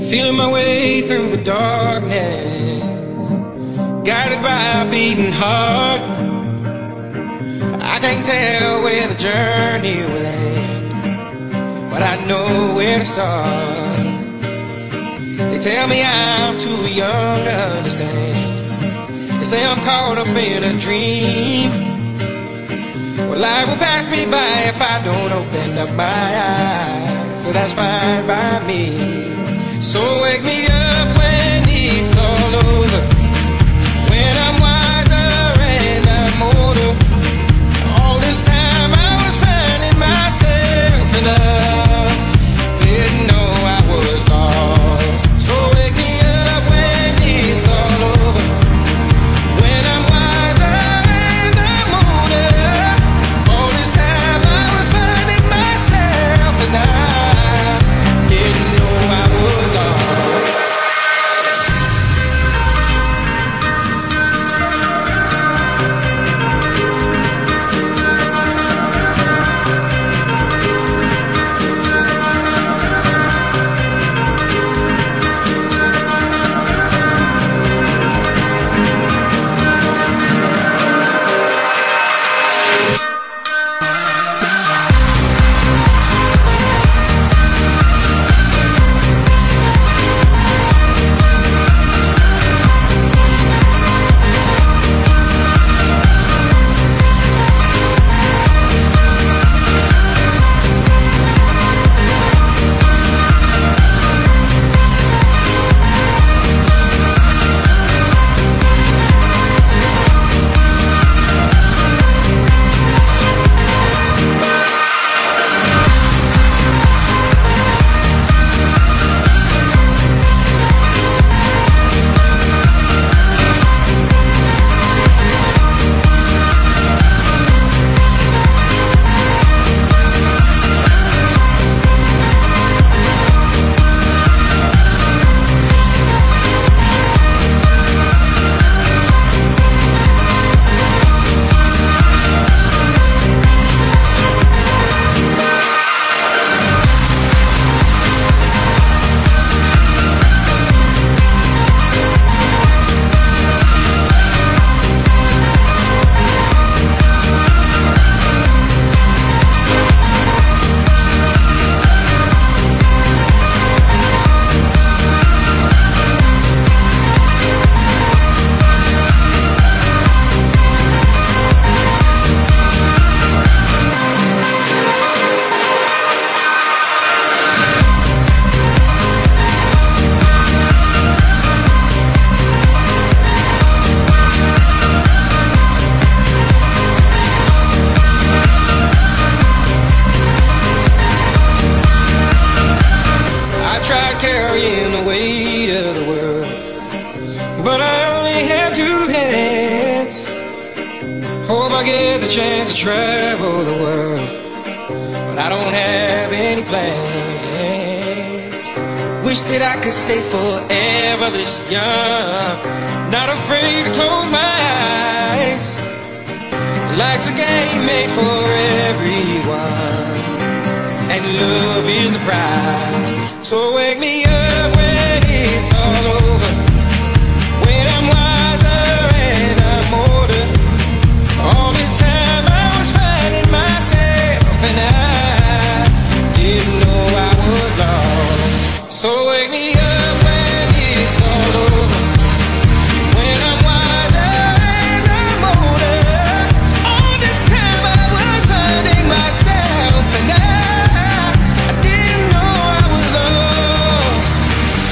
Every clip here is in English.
Feeling my way through the darkness, guided by a beating heart. I can't tell where the journey will end, but I know where to start. They tell me I'm too young to understand. They say I'm caught up in a dream. Well, life will pass me by if I don't open up my eyes, so that's fine by me. So wake me up when it's all over, when I'm wiser and I'm older. All this time I was finding myself and I didn't know I was lost. So wake me up when it's all over, when I'm wiser and I'm older. All this time I was finding myself and I didn't know I was lost. Carrying the weight of the world, but I only have two hands. Hope I get the chance to travel the world, but I don't have any plans. Wish that I could stay forever this young, not afraid to close my eyes. Life's a game made for everyone, and love is the prize. So wake me up when it's all over, when I'm wiser and I'm older. All this time I was finding myself and I didn't know I was lost. So wake me up when it's all over, when I'm wiser and I'm older. All this time I was finding myself and I didn't know I was lost.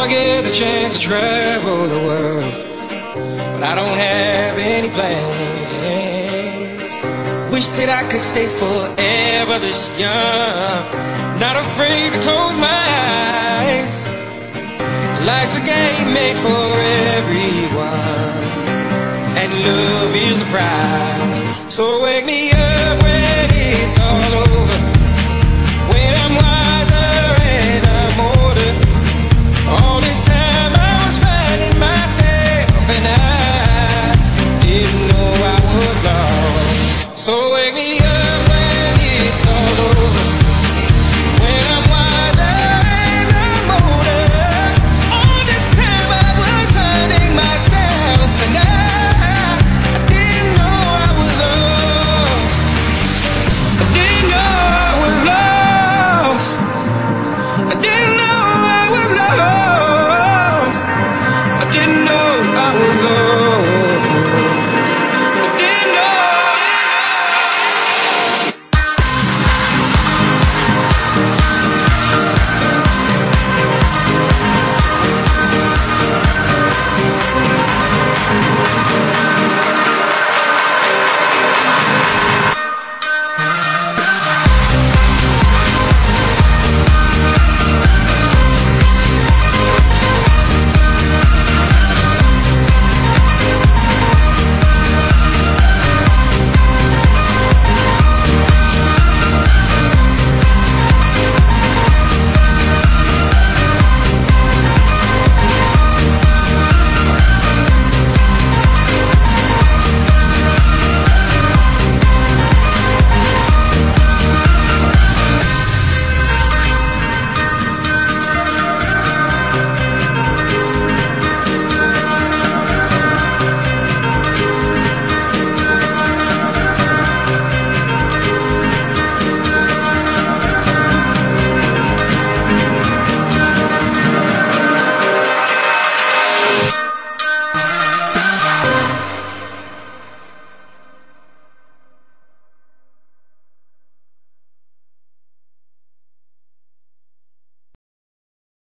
get the chance to travel the world, but I don't have any plans. Wish that I could stay forever this young, not afraid to close my eyes. Life's a game made for everyone, and love is the prize. So wake me up